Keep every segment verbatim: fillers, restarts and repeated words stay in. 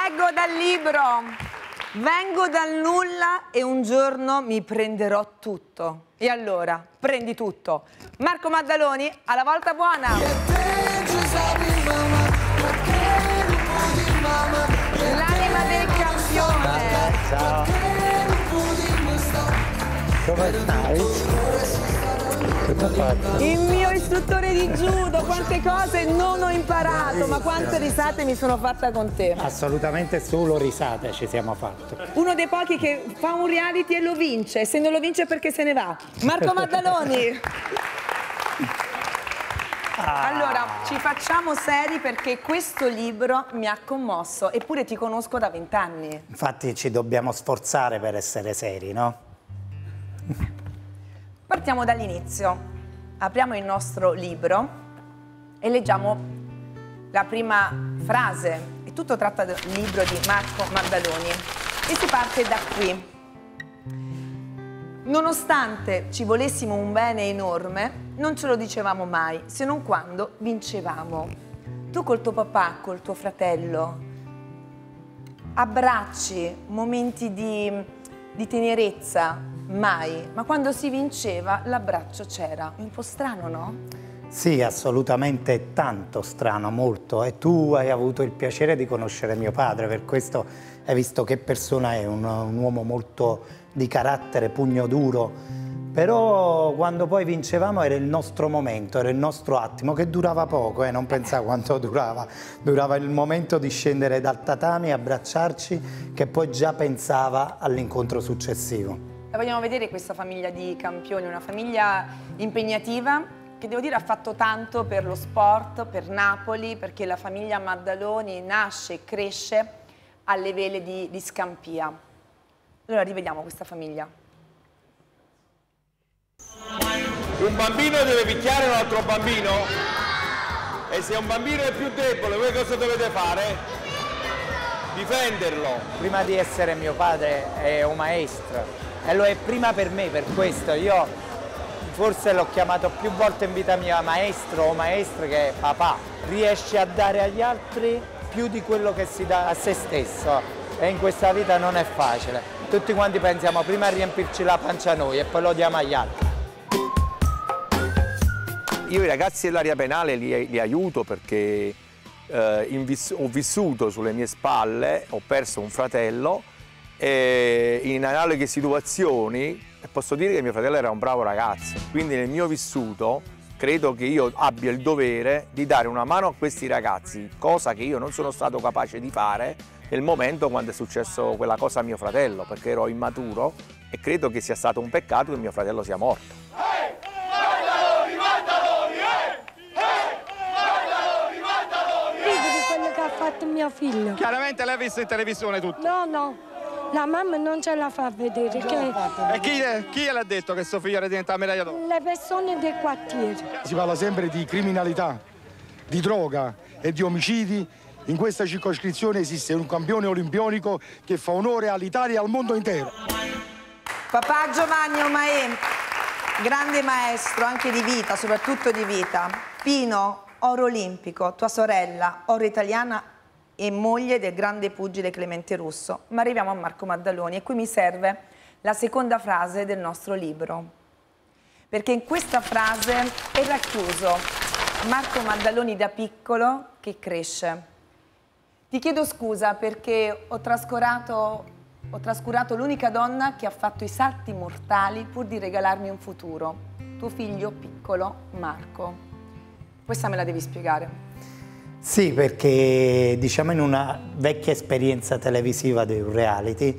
Leggo dal libro: vengo dal nulla e un giorno mi prenderò tutto. E allora, prendi tutto. Marco Maddaloni, alla volta buona! L'anima del campione! Ciao! Come stai? Il mio istruttore di judo, quante cose non ho imparato, ma quante risate mi sono fatta con te. Assolutamente solo risate ci siamo fatti. Uno dei pochi che fa un reality e lo vince, e se non lo vince è perché se ne va. Marco Maddaloni. Allora, ci facciamo seri perché questo libro mi ha commosso, eppure ti conosco da vent'anni. Infatti ci dobbiamo sforzare per essere seri, no? Partiamo dall'inizio. Apriamo il nostro libro e leggiamo la prima frase. È tutto tratto dal libro di Marco Maddaloni e si parte da qui. Nonostante ci volessimo un bene enorme, non ce lo dicevamo mai, se non quando vincevamo. Tu col tuo papà, col tuo fratello, abbracci, momenti di, di tenerezza, mai. Ma quando si vinceva l'abbraccio c'era. È un po' strano, no? Sì, assolutamente tanto strano, molto. E tu hai avuto il piacere di conoscere mio padre, per questo hai visto che persona è, un, un uomo molto di carattere, pugno duro. Però quando poi vincevamo era il nostro momento, era il nostro attimo, che durava poco, eh, non pensavo quanto durava. Durava il momento di scendere dal tatami, abbracciarci, che poi già pensava all'incontro successivo. La vogliamo vedere questa famiglia di campioni, una famiglia impegnativa che devo dire ha fatto tanto per lo sport, per Napoli, perché la famiglia Maddaloni nasce e cresce alle vele di, di Scampia. Allora rivediamo questa famiglia. Un bambino deve picchiare un altro bambino? E se un bambino è più debole, voi cosa dovete fare? Difenderlo. Prima di essere mio padre è un maestro. E lo è prima per me, per questo io forse l'ho chiamato più volte in vita mia maestro o maestra che papà. Riesce a dare agli altri più di quello che si dà a se stesso e in questa vita non è facile. Tutti quanti pensiamo prima a riempirci la pancia noi e poi lo diamo agli altri. Io i ragazzi dell'area penale li, li aiuto perché eh, invis- ho vissuto sulle mie spalle, ho perso un fratello. E in analoghe situazioni posso dire che mio fratello era un bravo ragazzo, quindi nel mio vissuto credo che io abbia il dovere di dare una mano a questi ragazzi, cosa che io non sono stato capace di fare nel momento quando è successo quella cosa a mio fratello, perché ero immaturo e credo che sia stato un peccato che mio fratello sia morto. Hey! Maddaloni, Maddaloni, hey! Hey! Maddaloni, Maddaloni, hey! Dico di quello che ha fatto mio figlio. Chiaramente lei ha visto in televisione tutto? No, no. La mamma non ce la fa vedere. Che... E chi, chi gliel'ha detto che suo figlio era diventato medaglia d'oro? Le persone del quartiere. Si parla sempre di criminalità, di droga e di omicidi. In questa circoscrizione esiste un campione olimpionico che fa onore all'Italia e al mondo intero. Papà Giovanni Omaè, grande maestro anche di vita, soprattutto di vita. Pino, oro olimpico, tua sorella, oro italiana e moglie del grande pugile Clemente Russo. Ma arriviamo a Marco Maddaloni e qui mi serve la seconda frase del nostro libro, perché in questa frase è racchiuso Marco Maddaloni da piccolo che cresce. Ti chiedo scusa perché ho trascurato, ho trascurato l'unica donna che ha fatto i salti mortali pur di regalarmi un futuro, tuo figlio piccolo Marco. Questa me la devi spiegare. Sì, perché diciamo in una vecchia esperienza televisiva di un reality,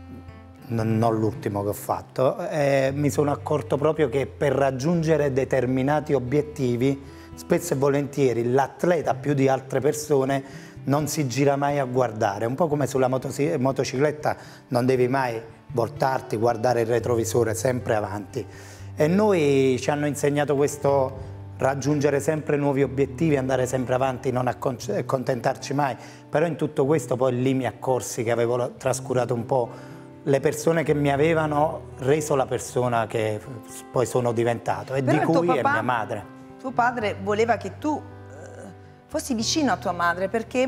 non, non l'ultimo che ho fatto, eh, mi sono accorto proprio che per raggiungere determinati obiettivi spesso e volentieri l'atleta più di altre persone non si gira mai a guardare, un po' come sulla motocicletta non devi mai voltarti, guardare il retrovisore, sempre avanti. E noi ci hanno insegnato questo, raggiungere sempre nuovi obiettivi, andare sempre avanti, non accontentarci mai, però in tutto questo poi lì mi accorsi che avevo trascurato un po' le persone che mi avevano reso la persona che poi sono diventato e però di cui papà, è mia madre. Tuo padre voleva che tu eh, fossi vicino a tua madre perché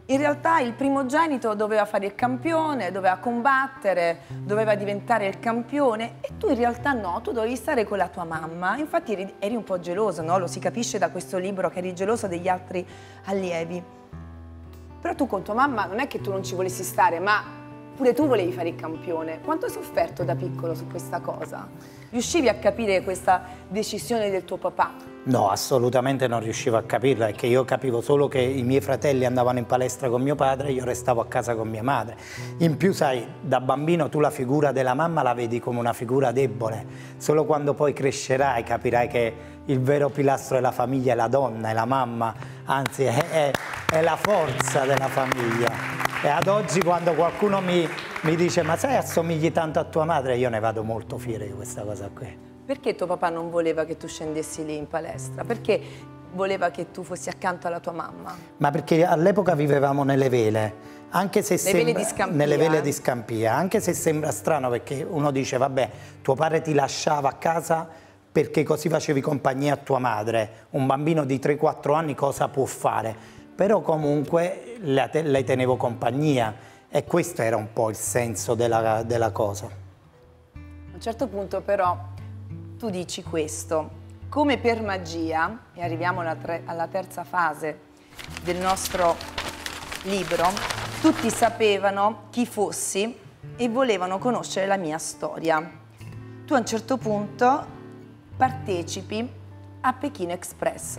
in realtà il primogenito doveva fare il campione, doveva combattere, doveva diventare il campione e tu in realtà no, tu dovevi stare con la tua mamma. Infatti eri, eri un po' geloso, no? Lo si capisce da questo libro che eri geloso degli altri allievi. Però tu con tua mamma non è che tu non ci volessi stare, ma pure tu volevi fare il campione. Quanto hai sofferto da piccolo su questa cosa? Riuscivi a capire questa decisione del tuo papà? No, assolutamente non riuscivo a capirla, perché io capivo solo che i miei fratelli andavano in palestra con mio padre e io restavo a casa con mia madre. In più, sai, da bambino tu la figura della mamma la vedi come una figura debole. Solo quando poi crescerai capirai che il vero pilastro della famiglia è la donna, è la mamma, anzi è, è, è la forza della famiglia. E ad oggi quando qualcuno mi, mi dice ma sai assomigli tanto a tua madre, io ne vado molto fiero di questa cosa qui. Perché tuo papà non voleva che tu scendessi lì in palestra? Perché voleva che tu fossi accanto alla tua mamma? Ma perché all'epoca vivevamo nelle vele, anche se Le sembra, vele di Scampia, nelle vele eh? di Scampia, anche se sembra strano perché uno dice vabbè, tuo padre ti lasciava a casa perché così facevi compagnia a tua madre, un bambino di tre quattro anni cosa può fare? Però comunque le tenevo compagnia e questo era un po' il senso della, della cosa. A un certo punto però tu dici questo, come per magia, e arriviamo alla, tre, alla terza fase del nostro libro, tutti sapevano chi fossi e volevano conoscere la mia storia. Tu a un certo punto partecipi a Pechino Express.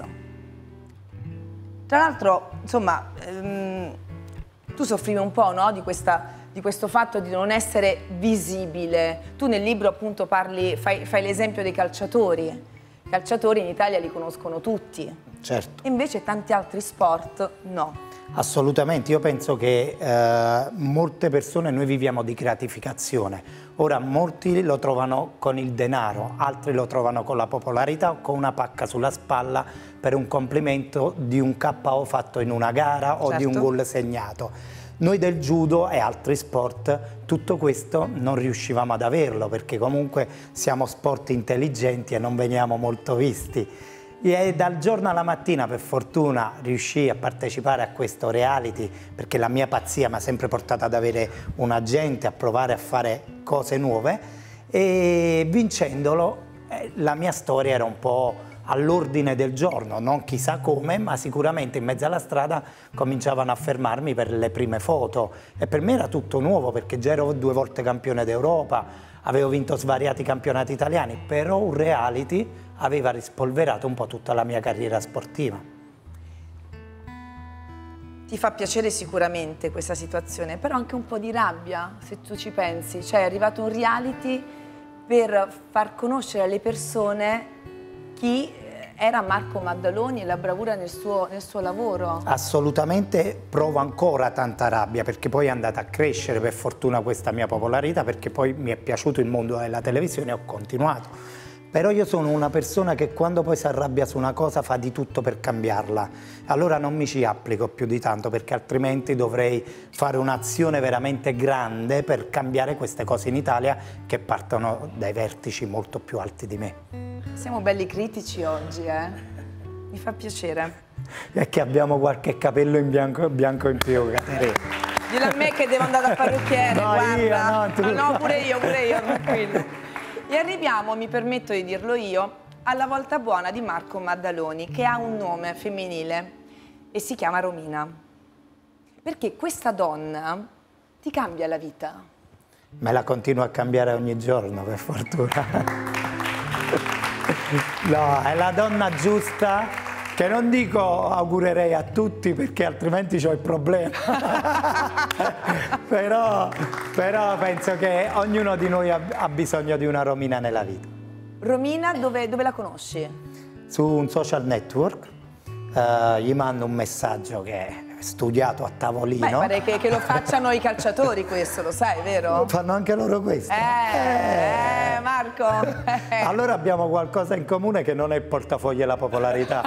Tra l'altro, insomma, ehm, tu soffrivi un po', no, di questa... di questo fatto di non essere visibile. Tu nel libro appunto parli, fai, fai l'esempio dei calciatori. I calciatori in Italia li conoscono tutti. Certo. E invece tanti altri sport no. Assolutamente, io penso che eh, molte persone, noi viviamo di gratificazione. Ora molti lo trovano con il denaro, altri lo trovano con la popolarità o con una pacca sulla spalla per un complimento di un K O fatto in una gara o certo. di un gol segnato. Noi del judo e altri sport tutto questo non riuscivamo ad averlo perché comunque siamo sport intelligenti e non veniamo molto visti. E dal giorno alla mattina per fortuna riuscii a partecipare a questo reality perché la mia pazzia mi ha sempre portato ad avere un agente, a provare a fare cose nuove e vincendolo eh, la mia storia era un po' all'ordine del giorno, non chissà come, ma sicuramente in mezzo alla strada cominciavano a fermarmi per le prime foto e per me era tutto nuovo perché già ero due volte campione d'Europa, avevo vinto svariati campionati italiani, però un reality aveva rispolverato un po' tutta la mia carriera sportiva. Ti fa piacere sicuramente questa situazione, però anche un po' di rabbia, se tu ci pensi. Cioè è arrivato un reality per far conoscere alle persone chi era Marco Maddaloni e la bravura nel suo, nel suo lavoro. Assolutamente provo ancora tanta rabbia perché poi è andata a crescere per fortuna questa mia popolarità perché poi mi è piaciuto il mondo della televisione e ho continuato. Però io sono una persona che quando poi si arrabbia su una cosa fa di tutto per cambiarla. Allora non mi ci applico più di tanto perché altrimenti dovrei fare un'azione veramente grande per cambiare queste cose in Italia che partono dai vertici molto più alti di me. Siamo belli critici oggi, eh? Mi fa piacere. È che abbiamo qualche capello in bianco, bianco in più, Caterina. Dillo a me che devo andare dal parrucchiere, no, guarda. Io, no, tu... no, no, pure io, pure io, tranquillo. E arriviamo, mi permetto di dirlo io, alla volta buona di Marco Maddaloni, che ha un nome femminile e si chiama Romina. Perché questa donna ti cambia la vita. Me la continuo a cambiare ogni giorno, per fortuna. No, è la donna giusta che non dico augurerei a tutti perché altrimenti ho il problema. però, però penso che ognuno di noi ha, ha bisogno di una Romina nella vita. Romina dove, dove la conosci? Su un social network, uh, gli mando un messaggio che è studiato a tavolino. Beh, pare che, che lo facciano i calciatori questo, lo sai, vero? Fanno anche loro questo. Eh, eh. eh Marco. Eh. Allora abbiamo qualcosa in comune che non è il portafoglio e la popolarità.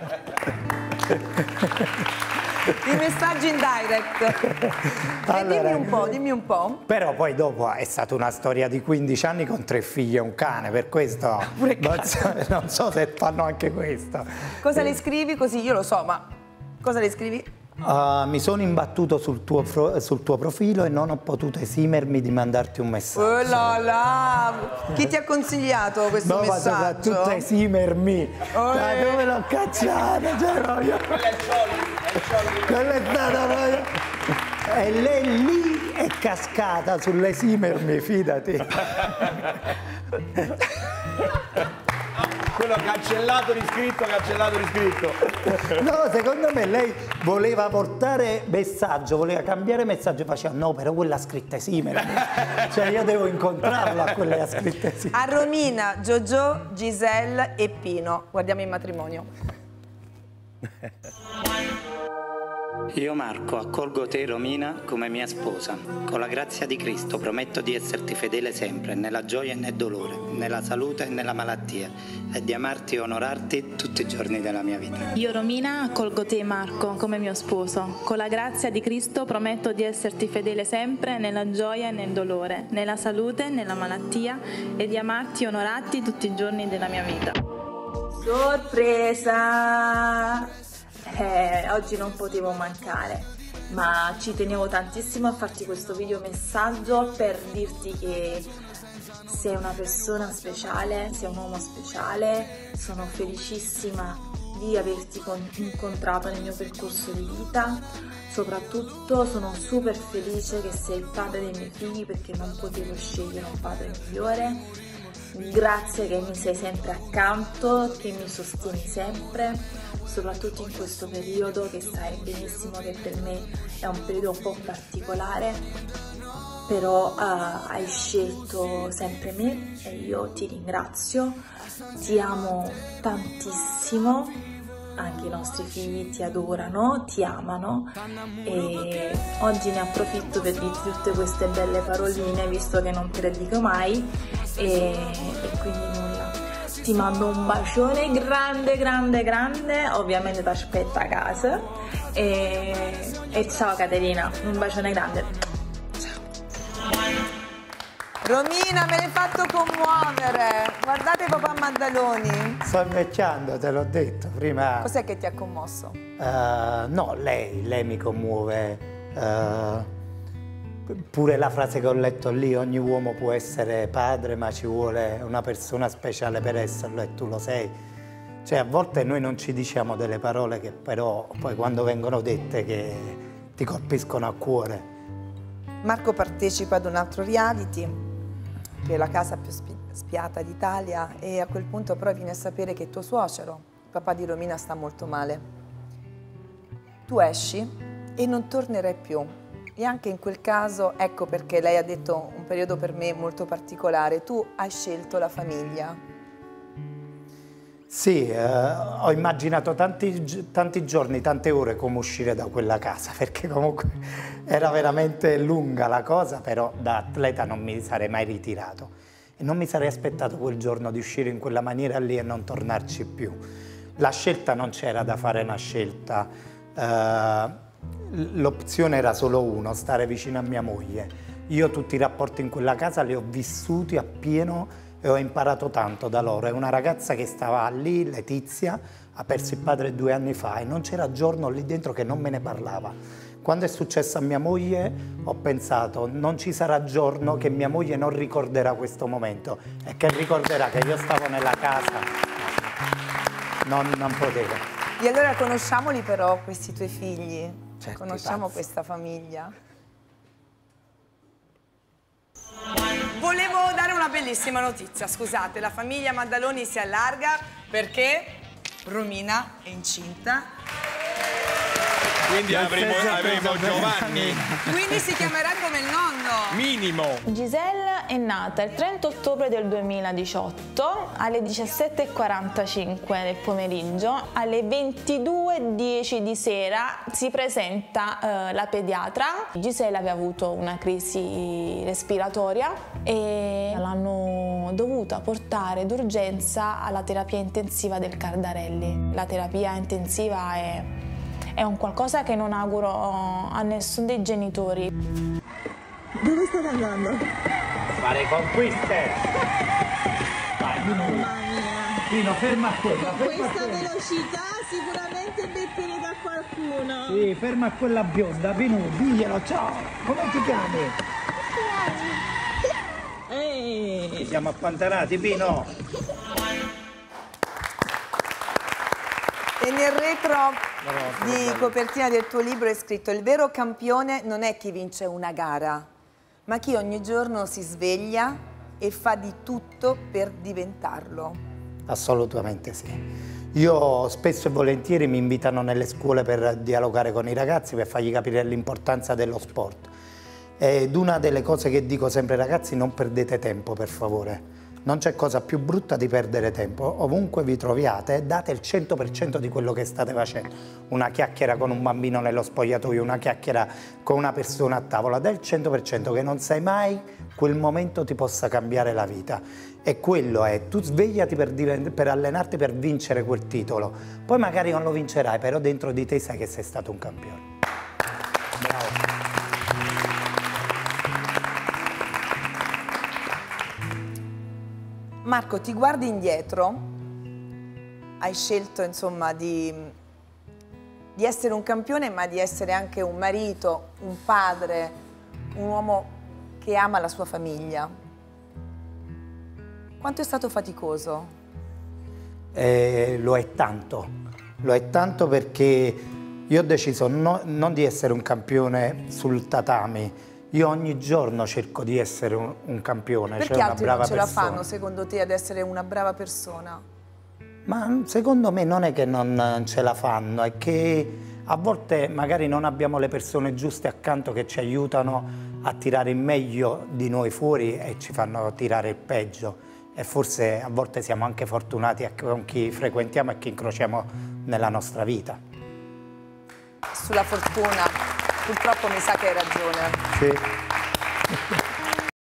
I messaggi in direct. Allora, e dimmi un po', dimmi un po'. Però poi dopo è stata una storia di quindici anni con tre figli e un cane, per questo non so, non so se fanno anche questo. Cosa le scrivi così? Io lo so, ma cosa le scrivi? Uh, mi sono imbattuto sul tuo, sul tuo profilo e non ho potuto esimermi di mandarti un messaggio. Oh là là! Chi ti ha consigliato questo no, messaggio? Ma soprattutto esimermi. Oh, Ma eh. dove l'ho cacciata? Cioè, proprio... Quello è il solito, quello è stato proprio... E lei lì è cascata sull'esimermi, fidati. Quello cancellato, riscritto, cancellato, riscritto. No, secondo me lei voleva portare messaggio, voleva cambiare messaggio e faceva no, però quella scritta esimermi. Cioè io devo incontrarla, quella è scritta esimermi. A Romina, Giorgio, Giselle e Pino. Guardiamo il matrimonio. Io Marco accolgo te Romina come mia sposa. Con la grazia di Cristo prometto di esserti fedele sempre, nella gioia e nel dolore, nella salute e nella malattia, e di amarti e onorarti tutti i giorni della mia vita. Io Romina accolgo te Marco come mio sposo. Con la grazia di Cristo prometto di esserti fedele sempre, nella gioia e nel dolore, nella salute e nella malattia, e di amarti e onorarti tutti i giorni della mia vita. Sorpresa! Eh, oggi non potevo mancare, ma ci tenevo tantissimo a farti questo video messaggio per dirti che sei una persona speciale, sei un uomo speciale, sono felicissima di averti incontrato nel mio percorso di vita, soprattutto sono super felice che sei il padre dei miei figli perché non potevo scegliere un padre migliore. Grazie che mi sei sempre accanto, che mi sostieni sempre, soprattutto in questo periodo che sai benissimo che per me è un periodo un po' particolare, però uh, hai scelto sempre me e io ti ringrazio, ti amo tantissimo. Anche i nostri figli ti adorano, ti amano e oggi ne approfitto per dirti tutte queste belle paroline visto che non te le dico mai e, e quindi nulla, ti mando un bacione grande grande grande, ovviamente ti aspetto a casa e, e ciao Caterina, un bacione grande. Romina, me l'hai fatto commuovere. Guardate papà Maddaloni. Sto invecchiando, te l'ho detto prima. Cos'è che ti ha commosso? Uh, no, lei, lei mi commuove. Uh, pure la frase che ho letto lì, ogni uomo può essere padre, ma ci vuole una persona speciale per esserlo e tu lo sei. Cioè a volte noi non ci diciamo delle parole che però poi quando vengono dette che ti colpiscono a cuore. Marco partecipa ad un altro reality, che è la casa più spiata d'Italia, e a quel punto però viene a sapere che tuo suocero, il papà di Romina, sta molto male. Tu esci e non tornerai più. E anche in quel caso, ecco perché lei ha detto un periodo per me molto particolare, tu hai scelto la famiglia. Sì, eh, ho immaginato tanti, tanti giorni, tante ore come uscire da quella casa, perché comunque era veramente lunga la cosa, però da atleta non mi sarei mai ritirato e non mi sarei aspettato quel giorno di uscire in quella maniera lì e non tornarci più. La scelta non c'era da fare una scelta, eh, l'opzione era solo uno, stare vicino a mia moglie. Io tutti i rapporti in quella casa li ho vissuti appieno e ho imparato tanto da loro. È una ragazza che stava lì, Letizia, ha perso il padre due anni fa e non c'era giorno lì dentro che non me ne parlava. Quando è successo a mia moglie ho pensato non ci sarà giorno che mia moglie non ricorderà questo momento e che ricorderà che io stavo nella casa, non, non potevo. E allora conosciamoli però questi tuoi figli, certo, conosciamo questa famiglia. Volevo dare una bellissima notizia, scusate, la famiglia Maddaloni si allarga perché Romina è incinta. Quindi avremo, avremo Giovanni. Quindi si chiamerà come il nonno. Minimo. Giselle è nata il trenta ottobre del duemiladiciotto alle diciassette e quarantacinque del pomeriggio. Alle ventidue e dieci di sera si presenta eh, la pediatra. Giselle aveva avuto una crisi respiratoria e l'hanno dovuta portare d'urgenza alla terapia intensiva del Cardarelli. La terapia intensiva è È un qualcosa che non auguro a nessuno dei genitori. Dove state andando? Fare conquiste! Vai. Mamma mia. Pino, ferma quella, Con ferma questa quella. velocità sicuramente metterete a qualcuno. Sì, ferma quella bionda, Pino, diglielo, ciao, come ti chiami? Ehi. Ci siamo appantanati, Pino. E nel retro di copertina del tuo libro è scritto: il vero campione non è chi vince una gara, ma chi ogni giorno si sveglia e fa di tutto per diventarlo. Assolutamente sì. Io spesso e volentieri mi invitano nelle scuole per dialogare con i ragazzi, per fargli capire l'importanza dello sport. Ed una delle cose che dico sempre ai ragazzi: non perdete tempo, per favore. Non c'è cosa più brutta di perdere tempo. Ovunque vi troviate, date il cento per cento di quello che state facendo. Una chiacchiera con un bambino nello spogliatoio, una chiacchiera con una persona a tavola, dai il cento per cento, che non sai mai quel momento ti possa cambiare la vita. E quello è, tu svegliati per, per allenarti per vincere quel titolo. Poi magari non lo vincerai, però dentro di te sai che sei stato un campione. Bravo. Marco, ti guardi indietro, hai scelto insomma di, di essere un campione, ma di essere anche un marito, un padre, un uomo che ama la sua famiglia. Quanto è stato faticoso? Eh, lo è tanto, lo è tanto perché io ho deciso no, non di essere un campione sul tatami. Io ogni giorno cerco di essere un, un campione, Perché cioè una altri brava non ce persona. la fanno, secondo te, ad essere una brava persona? Ma secondo me non è che non ce la fanno, è che a volte magari non abbiamo le persone giuste accanto che ci aiutano a tirare il meglio di noi fuori e ci fanno tirare il peggio. E forse a volte siamo anche fortunati con chi frequentiamo e chi incrociamo nella nostra vita. Sulla fortuna, purtroppo mi sa che hai ragione. Sì.